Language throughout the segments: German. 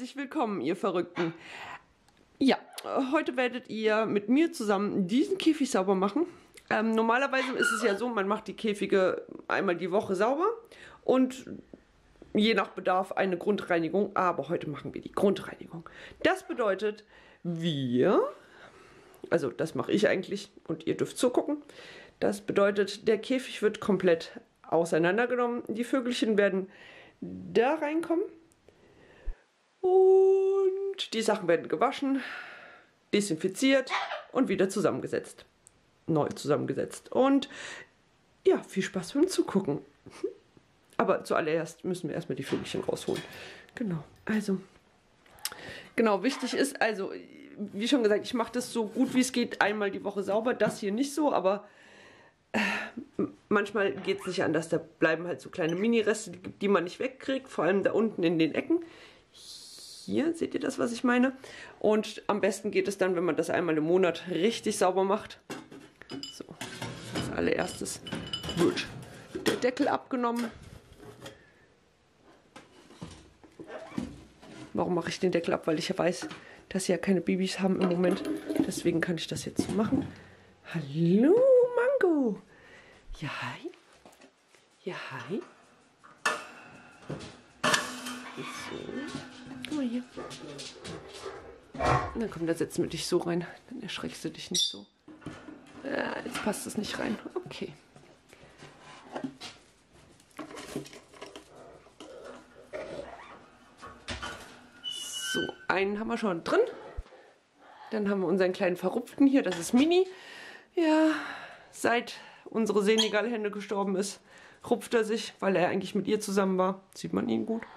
Herzlich willkommen, ihr Verrückten. Ja, heute werdet ihr mit mir zusammen diesen Käfig sauber machen. Normalerweise ist es ja so, man macht die Käfige einmal die Woche sauber und je nach Bedarf eine Grundreinigung, aber heute machen wir die Grundreinigung. Das bedeutet, also das mache ich eigentlich und ihr dürft zugucken. Das bedeutet, der Käfig wird komplett auseinandergenommen. Die Vögelchen werden da reinkommen und die Sachen werden gewaschen, desinfiziert und wieder zusammengesetzt. Neu zusammengesetzt. Und ja, viel Spaß beim Zugucken. Aber zuallererst müssen wir erstmal die Vögelchen rausholen. Genau, also, genau, wichtig ist, also, wie schon gesagt, ich mache das so gut wie es geht einmal die Woche sauber. Das hier nicht so, aber manchmal geht es nicht anders. Da bleiben halt so kleine Mini-Reste, die man nicht wegkriegt, vor allem da unten in den Ecken. Hier, seht ihr das, was ich meine? Und am besten geht es dann, wenn man das einmal im Monat richtig sauber macht. So, als allererstes wird der Deckel abgenommen. Warum mache ich den Deckel ab? Weil ich ja weiß, dass sie ja keine Babys haben im Moment. Deswegen kann ich das jetzt so machen. Hallo, Mango. Ja, hi. Ja, hi. So. Guck mal hier. Na komm, da setzen wir dich so rein. Dann erschreckst du dich nicht so. Jetzt passt es nicht rein. Okay. So, einen haben wir schon drin. Dann haben wir unseren kleinen Verrupften hier. Das ist Mini. Ja, seit unsere Senegal-Henne gestorben ist, rupft er sich, weil er eigentlich mit ihr zusammen war. Sieht man ihn gut?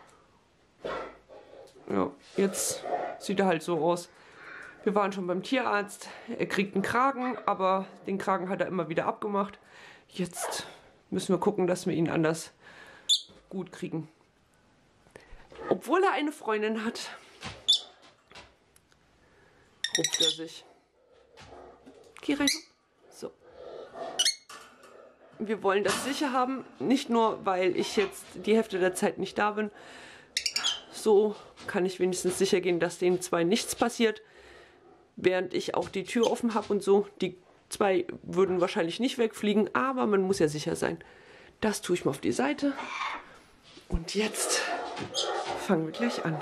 Ja, jetzt sieht er halt so aus. Wir waren schon beim Tierarzt. Er kriegt einen Kragen, aber den Kragen hat er immer wieder abgemacht. Jetzt müssen wir gucken, dass wir ihn anders gut kriegen. Obwohl er eine Freundin hat, rupft er sich. Geh rein. So. Wir wollen das sicher haben, nicht nur, weil ich jetzt die Hälfte der Zeit nicht da bin. So kann ich wenigstens sicher gehen, dass den zwei nichts passiert, während ich auch die Tür offen habe und so. Die zwei würden wahrscheinlich nicht wegfliegen, aber man muss ja sicher sein. Das tue ich mal auf die Seite. Und jetzt fangen wir gleich an.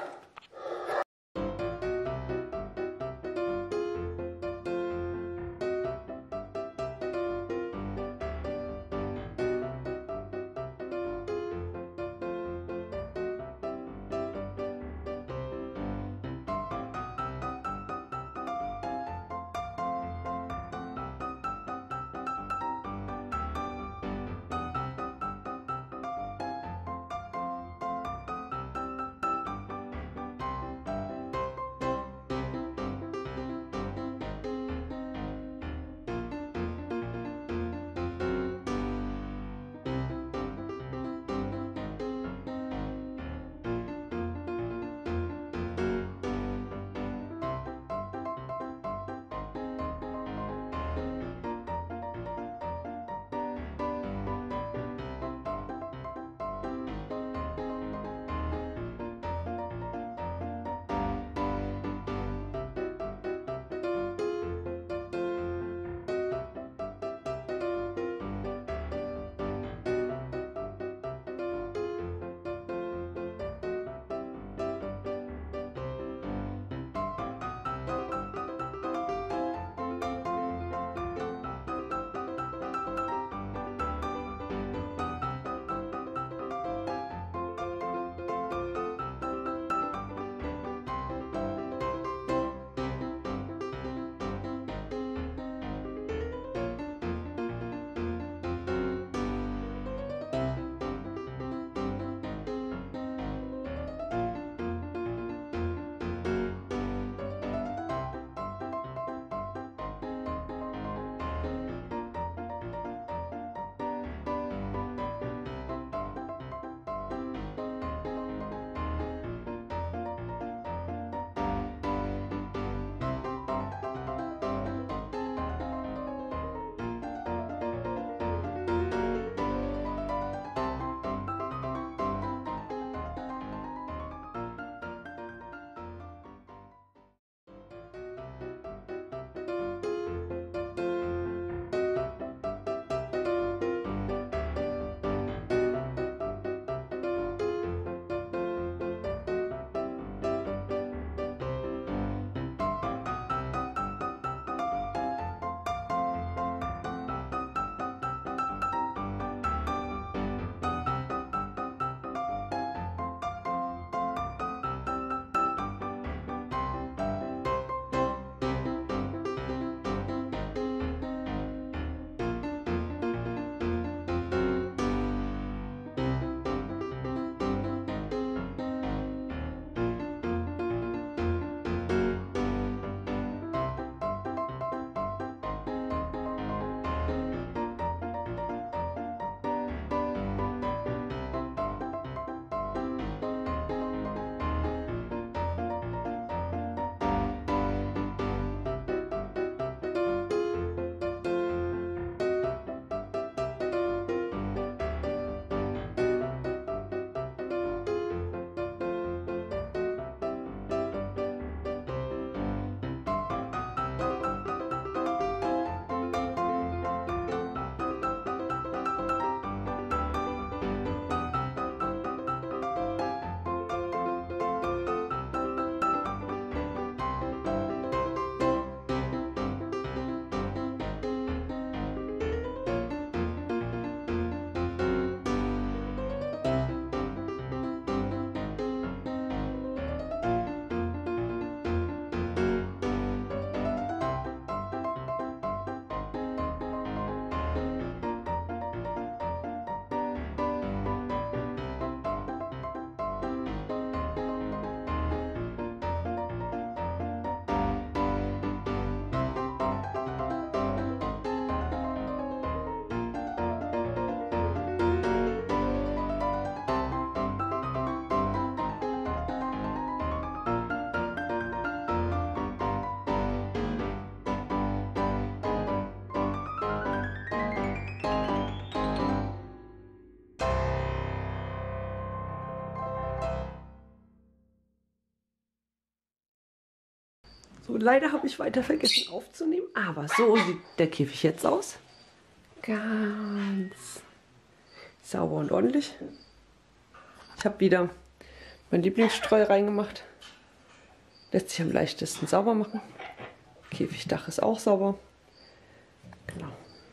So, leider habe ich weiter vergessen aufzunehmen, aber so sieht der Käfig jetzt aus. Ganz sauber und ordentlich. Ich habe wieder mein Lieblingsstreu reingemacht. Lässt sich am leichtesten sauber machen. Käfigdach ist auch sauber. Genau.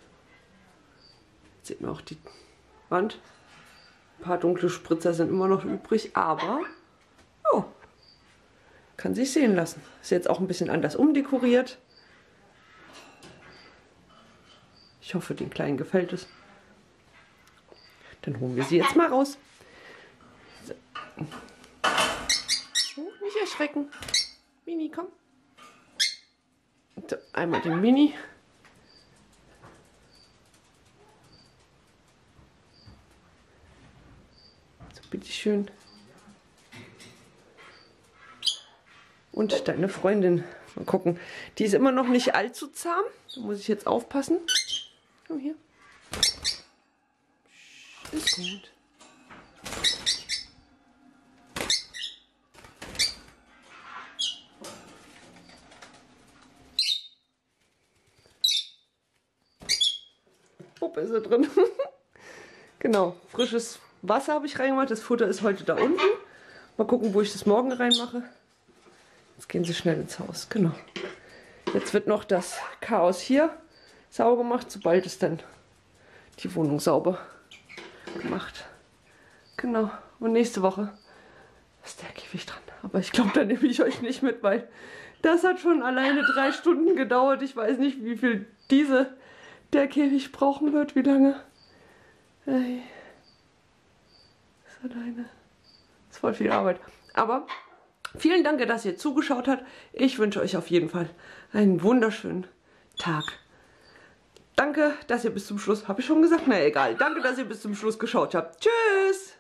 Jetzt sieht man auch die Wand. Ein paar dunkle Spritzer sind immer noch übrig, aber oh, kann sich sehen lassen. Ist jetzt auch ein bisschen anders umdekoriert. Ich hoffe, den Kleinen gefällt es. Dann holen wir sie jetzt mal raus. So. Oh, nicht erschrecken. Mini, komm. So, einmal den Mini. So, bitteschön. Und deine Freundin. Mal gucken. Die ist immer noch nicht allzu zahm. Da muss ich jetzt aufpassen. Komm hier. Ist gut. Upp ist sie drin. Genau, frisches Wasser habe ich reingemacht. Das Futter ist heute da unten. Mal gucken, wo ich das morgen reinmache. Jetzt gehen sie schnell ins Haus. Genau. Jetzt wird noch das Chaos hier sauber gemacht, sobald es dann die Wohnung sauber gemacht. Genau. Und nächste Woche ist der Käfig dran. Aber ich glaube, da nehme ich euch nicht mit, weil das hat schon alleine 3 Stunden gedauert. Ich weiß nicht, wie viel der Käfig brauchen wird. Wie lange? Ey. Das alleine. Das ist voll viel Arbeit. Aber vielen Dank, dass ihr zugeschaut habt. Ich wünsche euch auf jeden Fall einen wunderschönen Tag. Danke, dass ihr bis zum Schluss, habe ich schon gesagt? Na egal. Danke, dass ihr bis zum Schluss geschaut habt. Tschüss!